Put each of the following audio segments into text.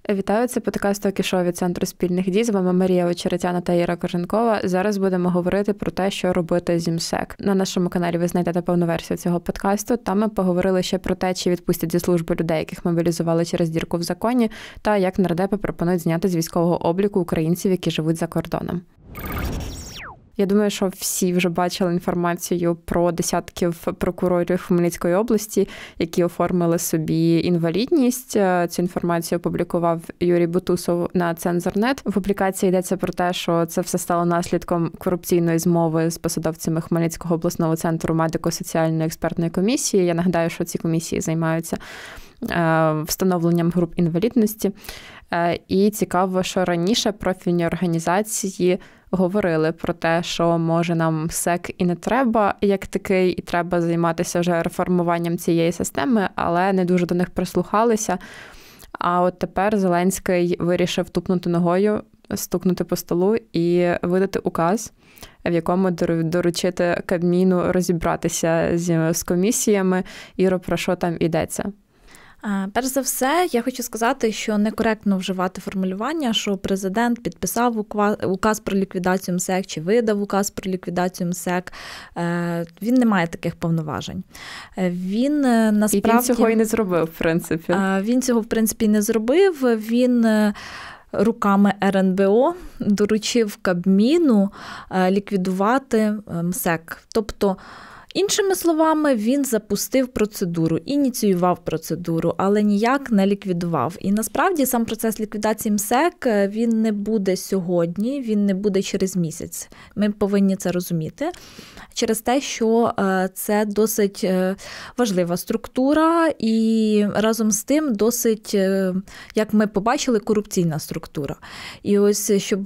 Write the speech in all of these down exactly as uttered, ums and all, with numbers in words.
Вітаю, це подкаст «Ток-шоу» від Центру спільних дій. З вами Марія Очеретяна та Іра Коженкова. Зараз будемо говорити про те, що робити з МСЕК. На нашому каналі ви знайдете повну версію цього подкасту. Там ми поговорили ще про те, чи відпустять зі служби людей, яких мобілізували через дірку в законі, та як нардепи пропонують зняти з військового обліку українців, які живуть за кордоном. Я думаю, що всі вже бачили інформацію про десятків прокурорів Хмельницької області, які оформили собі інвалідність. Цю інформацію опублікував Юрій Бутусов на Цензор.нет. В публікації йдеться про те, що це все стало наслідком корупційної змови з посадовцями Хмельницького обласного центру медико-соціальної експертної комісії. Я нагадаю, що ці комісії займаються встановленням груп інвалідності. І цікаво, що раніше профільні організації говорили про те, що може нам МСЕК і не треба як такий, і треба займатися вже реформуванням цієї системи, але не дуже до них прислухалися. А от тепер Зеленський вирішив тупнути ногою, стукнути по столу і видати указ, в якому доручити Кабміну розібратися з, з комісіями. Іро, про що там йдеться? Перш за все, я хочу сказати, що некоректно вживати формулювання, що президент підписав указ про ліквідацію МСЕК чи видав указ про ліквідацію МСЕК. Він не має таких повноважень. Він насправді... І він цього і не зробив, в принципі. Він цього, в принципі, не зробив. Він руками ер ен бе о доручив Кабміну ліквідувати МСЕК. Тобто, іншими словами, він запустив процедуру, ініціював процедуру, але ніяк не ліквідував. І насправді сам процес ліквідації МСЕК, він не буде сьогодні, він не буде через місяць. Ми повинні це розуміти. Через те, що це досить важлива структура і разом з тим досить, як ми побачили, корупційна структура. І ось, щоб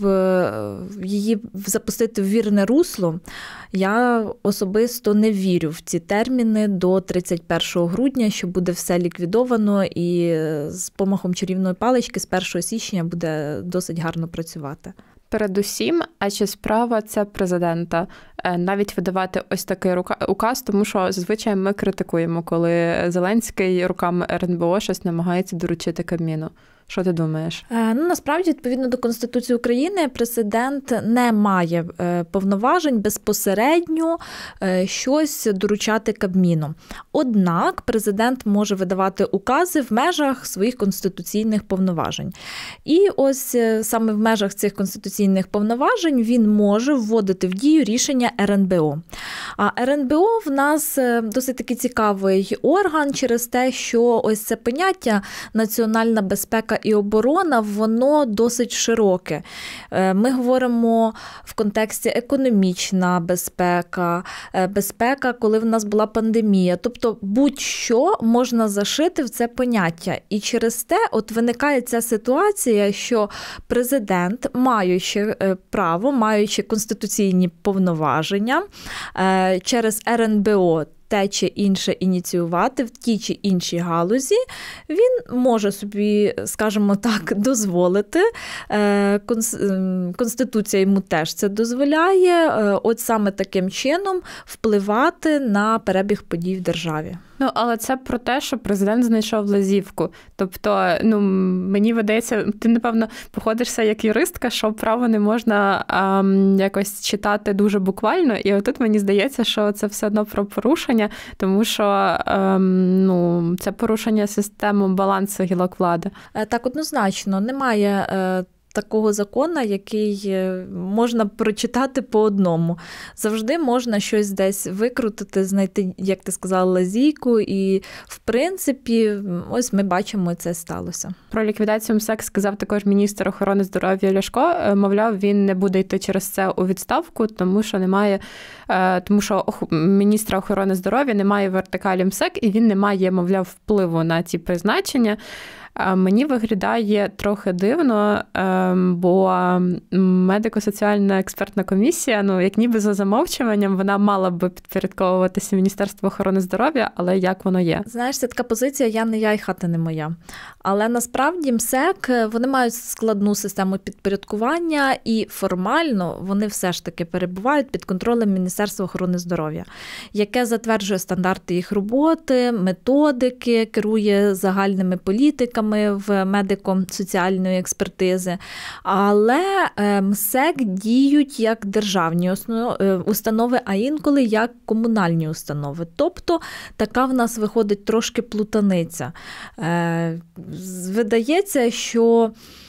її запустити в вірне русло, я особисто не вірю в ці терміни до тридцять першого грудня, що буде все ліквідовано і з помахом чарівної палички з першого січня буде досить гарно працювати. Передусім, а чи справа це президента навіть видавати ось такий указ, тому що зазвичай ми критикуємо, коли Зеленський руками ер ен бе о щось намагається доручити Кабміну. Що ти думаєш? Ну, насправді, відповідно до Конституції України, президент не має повноважень безпосередньо щось доручати Кабміну. Однак президент може видавати укази в межах своїх конституційних повноважень. І ось саме в межах цих конституційних повноважень він може вводити в дію рішення ер ен бе о. А ер ен бе о в нас досить такий цікавий орган через те, що ось це поняття національна безпека і оборона, воно досить широке. Ми говоримо в контексті економічна безпека, безпека, коли в нас була пандемія. Тобто будь-що можна зашити в це поняття. І через те от виникає ця ситуація, що президент, маючи право, маючи конституційні повноваження, через ер ен бе о те чи інше ініціювати в тій чи іншій галузі, він може собі, скажімо так, дозволити. Конституція йому теж це дозволяє, от саме таким чином впливати на перебіг подій в державі. Ну, але це про те, що президент знайшов лазівку. Тобто, ну, мені видається, ти, напевно, походишся як юристка, що право не можна ем, якось читати дуже буквально. І отут мені здається, що це все одно про порушення, тому що ем, ну, це порушення системи балансу гілок влади. Так, однозначно. Немає е, такого закону, який можна прочитати по одному. Завжди можна щось десь викрутити, знайти, як ти сказала, лазійку. І, в принципі, ось ми бачимо, це сталося. Про ліквідацію МСЕК сказав також міністр охорони здоров'я Ляшко. Мовляв, він не буде йти через це у відставку, тому що немає, тому що міністра охорони здоров'я немає вертикалі МСЕК, і він не має, мовляв, впливу на ці призначення. Мені виглядає трохи дивно, бо медико-соціальна експертна комісія, ну, як ніби за замовчуванням, вона мала би підпорядковуватися Міністерству охорони здоров'я, але як воно є? Знаєш, це така позиція «я не я і хата не моя». Але насправді МСЕК, вони мають складну систему підпорядкування і формально вони все ж таки перебувають під контролем Міністерства охорони здоров'я, яке затверджує стандарти їх роботи, методики, керує загальними політиками, оцінками в медико-соціальної експертизи, але МСЕК діють як державні установи, а інколи як комунальні установи. Тобто така в нас виходить трошки плутаниця. Видається, що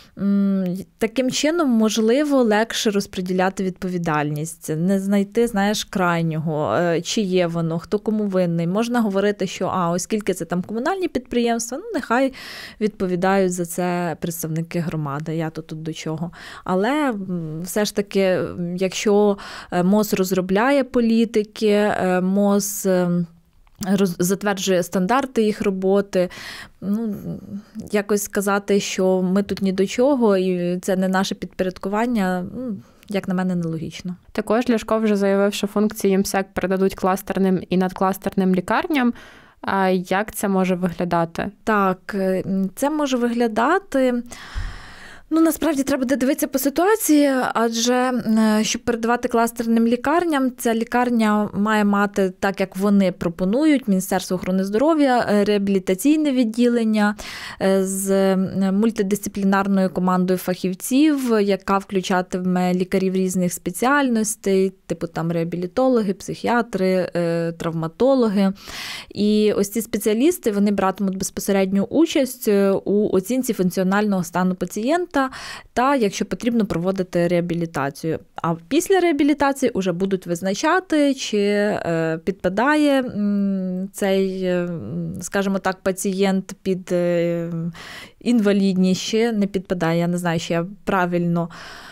таким чином, можливо, легше розподіляти відповідальність, не знайти, знаєш, крайнього, чи є воно, хто кому винний. Можна говорити, що, а, оскільки це там комунальні підприємства, ну, нехай відповідають за це представники громади, я то тут до чого. Але все ж таки, якщо МОЗ розробляє політики, МОЗ затверджує стандарти їх роботи, ну, якось сказати, що ми тут ні до чого, і це не наше підпорядкування, ну, як на мене, нелогічно. Також Ляшко вже заявив, що функції МСЕК передадуть кластерним і надкластерним лікарням. А як це може виглядати? Так, це може виглядати... Ну, насправді, треба буде дивитися по ситуації, адже, щоб передавати кластерним лікарням, ця лікарня має мати, так як вони пропонують, Міністерство охорони здоров'я, реабілітаційне відділення з мультидисциплінарною командою фахівців, яка включатиме лікарів різних спеціальностей, типу там реабілітологи, психіатри, травматологи. І ось ці спеціалісти, вони братимуть безпосередню участь у оцінці функціонального стану пацієнта, та, якщо потрібно, проводити реабілітацію. А після реабілітації вже будуть визначати, чи підпадає цей, скажімо так, пацієнт під інвалідність, чи не підпадає. Я не знаю, чи я правильно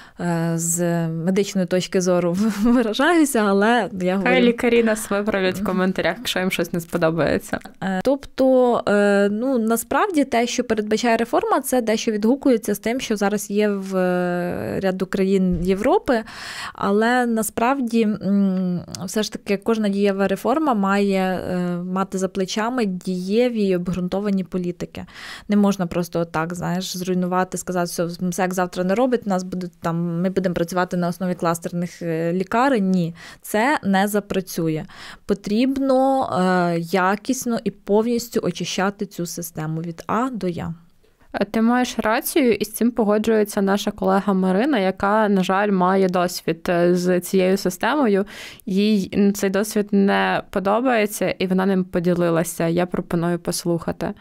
з медичної точки зору виражаюся, але я говорю... Хай лікарі нас виправлять в коментарях, якщо їм щось не сподобається. Тобто, ну, насправді те, що передбачає реформа, це дещо відгукується з тим, що зараз є в ряду країн Європи, але насправді все ж таки кожна дієва реформа має мати за плечами дієві і обґрунтовані політики. Не можна просто так, знаєш, зруйнувати, сказати, що МСЕК завтра не робить, у нас будуть там ми будемо працювати на основі кластерних лікарень. Ні, це не запрацює. Потрібно е, якісно і повністю очищати цю систему від А до Я. Ти маєш рацію, і з цим погоджується наша колега Марина, яка, на жаль, має досвід з цією системою. Їй цей досвід не подобається, і вона ним поділилася. Я пропоную послухати.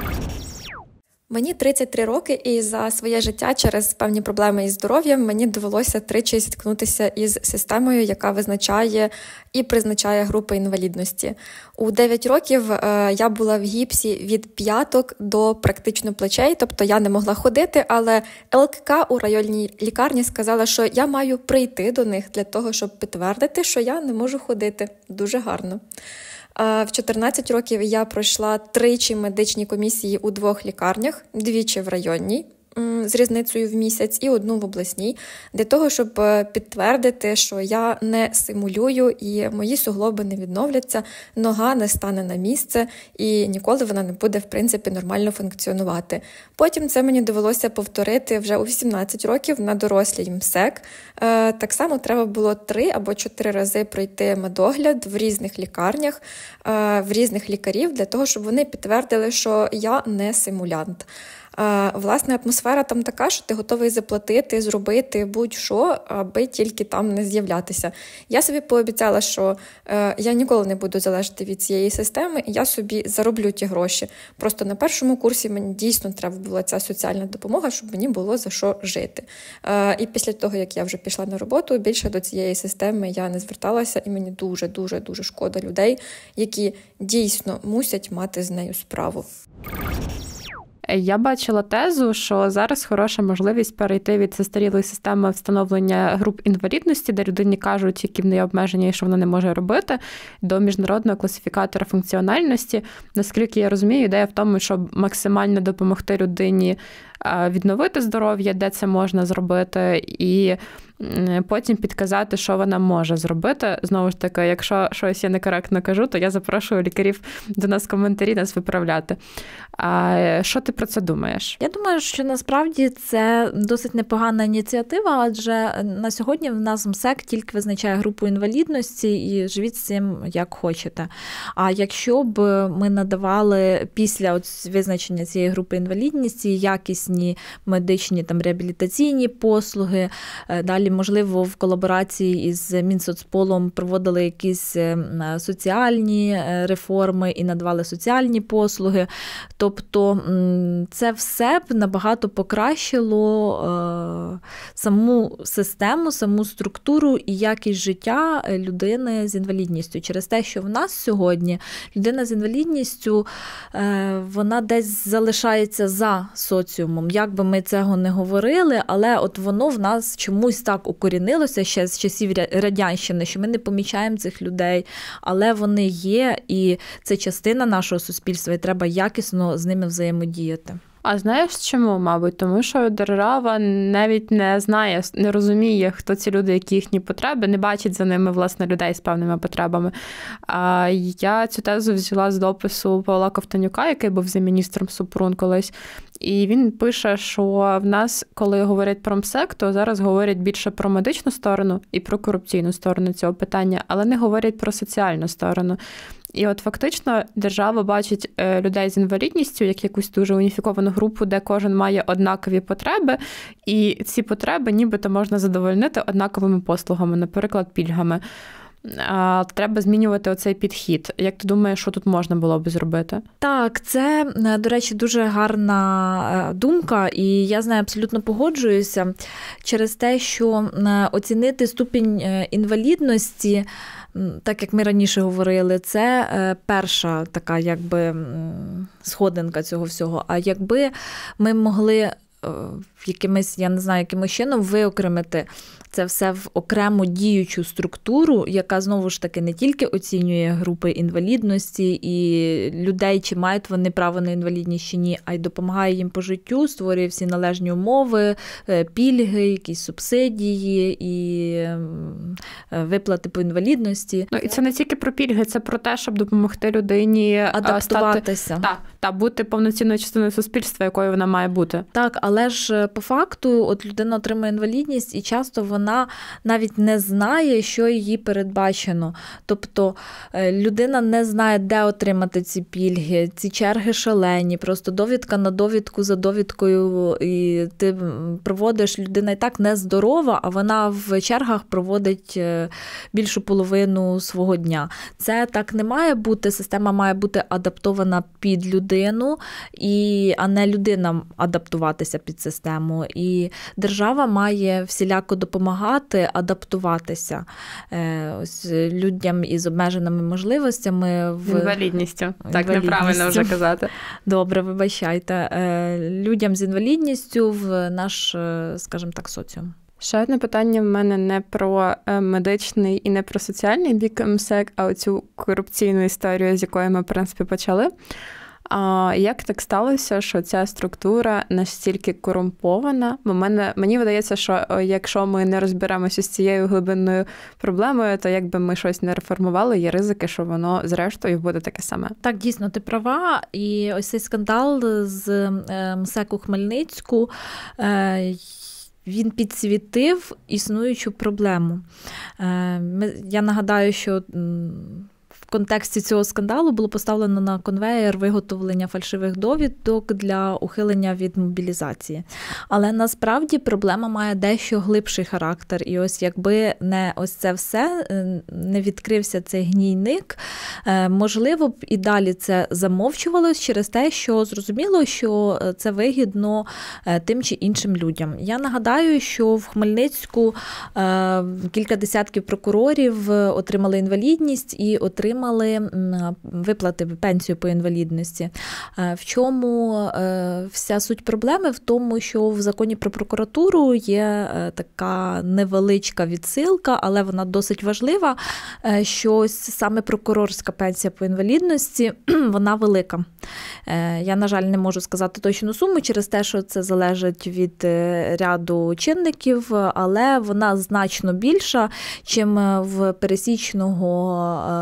Мені тридцять три роки, і за своє життя через певні проблеми із здоров'ям мені довелося тричі зіткнутися із системою, яка визначає і призначає групи інвалідності. У дев'ять років я була в гіпсі від п'яток до практично плечей, тобто я не могла ходити, але ел ка ка у районній лікарні сказала, що я маю прийти до них для того, щоб підтвердити, що я не можу ходити. Дуже гарно. В чотирнадцять років я пройшла тричі медичні комісії у двох лікарнях, двічі в районній, з різницею в місяць, і одну в обласній, для того, щоб підтвердити, що я не симулюю і мої суглоби не відновляться, нога не стане на місце і ніколи вона не буде, в принципі, нормально функціонувати. Потім це мені довелося повторити вже у вісімнадцять років на дорослій МСЕК. Так само треба було три або чотири рази пройти медогляд в різних лікарнях, в різних лікарів, для того, щоб вони підтвердили, що я не симулянт. Власне, атмосфера там така, що ти готовий заплатити, зробити будь-що, аби тільки там не з'являтися. Я собі пообіцяла, що е, я ніколи не буду залежати від цієї системи, і я собі зароблю ті гроші. Просто на першому курсі мені дійсно треба була ця соціальна допомога, щоб мені було за що жити. Е, і після того, як я вже пішла на роботу, більше до цієї системи я не зверталася, і мені дуже-дуже-дуже шкода людей, які дійсно мусять мати з нею справу. Я бачила тезу, що зараз хороша можливість перейти від застарілої системи встановлення груп інвалідності, де людині кажуть, які в неї обмеження і що вона не може робити, до міжнародного класифікатора функціональності. Наскільки я розумію, ідея в тому, щоб максимально допомогти людині відновити здоров'я, де це можна зробити, і потім підказати, що вона може зробити. Знову ж таки, якщо щось я некоректно кажу, то я запрошую лікарів до нас в коментарі нас виправляти. А що ти ти про це думаєш? Я думаю, що насправді це досить непогана ініціатива, адже на сьогодні в нас МСЕК тільки визначає групу інвалідності і живіть з цим як хочете. А якщо б ми надавали після визначення цієї групи інвалідності якісні медичні там реабілітаційні послуги, далі, можливо, в колаборації із Мінсоцполом проводили якісь соціальні реформи і надавали соціальні послуги, тобто це все б набагато покращило саму систему, саму структуру і якість життя людини з інвалідністю. Через те, що в нас сьогодні людина з інвалідністю, вона десь залишається за соціумом. Як би ми цього не говорили, але от воно в нас чомусь так укорінилося ще з часів радянщини, що ми не помічаємо цих людей, але вони є, і це частина нашого суспільства, і треба якісно з ними взаємодіяти. А знаєш чому, мабуть? Тому що держава навіть не знає, не розуміє, хто ці люди, які їхні потреби, не бачить за ними, власне, людей з певними потребами. А я цю тезу взяла з допису Павла Ковтонюка, який був замміністром Супрун колись. І він пише, що в нас, коли говорять про МСЕК, то зараз говорять більше про медичну сторону і про корупційну сторону цього питання, але не говорять про соціальну сторону. І от фактично держава бачить людей з інвалідністю як якусь дуже уніфіковану групу, де кожен має однакові потреби, і ці потреби нібито можна задовольнити однаковими послугами, наприклад, пільгами. А треба змінювати оцей підхід. Як ти думаєш, що тут можна було б зробити? Так, це, до речі, дуже гарна думка, і я з нею абсолютно погоджуюся через те, що оцінити ступінь інвалідності, так як ми раніше говорили, це перша така якби сходинка цього всього. А якби ми могли якимось, я не знаю, якимось чином виокремити це все в окрему діючу структуру, яка, знову ж таки, не тільки оцінює групи інвалідності і людей, чи мають вони право на інвалідність чи ні, а й допомагає їм по життю, створює всі належні умови, пільги, якісь субсидії і виплати по інвалідності. Ну, і це не тільки про пільги, це про те, щоб допомогти людині адаптуватися. Стати, та, та бути повноцінною частиною суспільства, якою вона має бути. Так, але ж по факту от людина отримує інвалідність, і часто вона вона навіть не знає, що її передбачено. Тобто людина не знає, де отримати ці пільги, ці черги шалені, просто довідка на довідку за довідкою, і ти проводиш, людина і так нездорова, а вона в чергах проводить більшу половину свого дня. Це так не має бути, система має бути адаптована під людину, і, а не людина адаптуватися під систему. І держава має всіляко допомагати, адаптуватися ось людям із обмеженими можливостями. В... Інвалідністю. Так, неправильно вже казати. Добре, вибачайте. Людям з інвалідністю в наш, скажімо так, соціум. Ще одне питання в мене не про медичний і не про соціальний бік МСЕК, а оцю корупційну історію, з якої ми, в принципі, почали. А як так сталося, що ця структура настільки корумпована? Бо мене, мені видається, що якщо ми не розберемося з цією глибинною проблемою, то якби ми щось не реформували, є ризики, що воно зрештою буде таке саме. Так, дійсно, ти права. І ось цей скандал з МСЕК у Хмельницьку, він підсвітив існуючу проблему. Я нагадаю, що в контексті цього скандалу було поставлено на конвеєр виготовлення фальшивих довідок для ухилення від мобілізації. Але насправді проблема має дещо глибший характер. І ось якби не ось це все, не відкрився цей гнійник, можливо б і далі це замовчувалось через те, що зрозуміло, що це вигідно тим чи іншим людям. Я нагадаю, що в Хмельницьку кілька десятків прокурорів отримали інвалідність і отримали Мали виплати пенсію по інвалідності. В чому вся суть проблеми? В тому, що в законі про прокуратуру є така невеличка відсилка, але вона досить важлива, що саме прокурорська пенсія по інвалідності, вона велика. Я, на жаль, не можу сказати точну суму через те, що це залежить від ряду чинників, але вона значно більша, чим в пересічного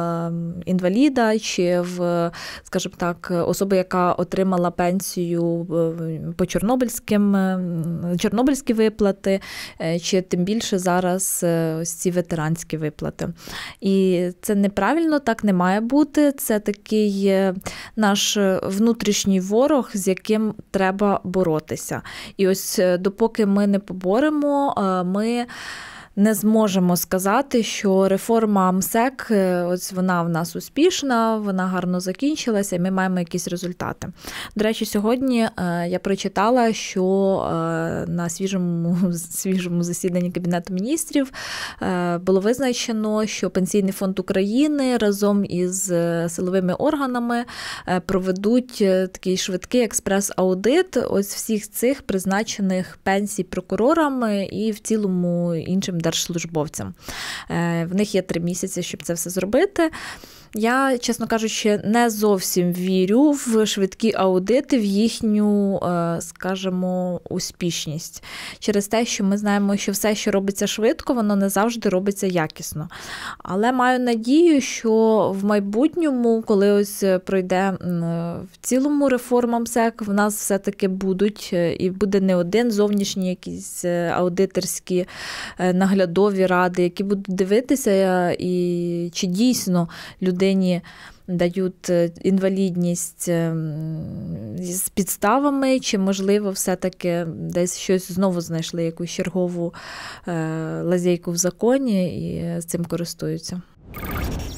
інваліда чи в, скажімо так, особи, яка отримала пенсію по чорнобильським, чорнобильські виплати, чи тим більше зараз ось ці ветеранські виплати. І це неправильно, так не має бути. Це такий наш внутрішній ворог, з яким треба боротися. І ось допоки ми не поборемо, ми не зможемо сказати, що реформа МСЕК, ось вона в нас успішна, вона гарно закінчилася, і ми маємо якісь результати. До речі, сьогодні я прочитала, що на свіжому, свіжому засіданні Кабінету міністрів було визначено, що Пенсійний фонд України разом із силовими органами проведуть такий швидкий експрес-аудит ось всіх цих призначених пенсій прокурорам і в цілому іншим держслужбовцям. В них є три місяці, щоб це все зробити. Я, чесно кажучи, не зовсім вірю в швидкі аудити, в їхню, скажімо, успішність. Через те, що ми знаємо, що все, що робиться швидко, воно не завжди робиться якісно. Але маю надію, що в майбутньому, коли ось пройде в цілому реформа МСЕК, в нас все-таки будуть, і буде не один зовнішні якісь аудиторські наглядові ради, які будуть дивитися, і чи дійсно люди людині дають інвалідність з підставами, чи, можливо, все-таки десь щось знову знайшли, якусь чергову лазейку в законі і з цим користуються.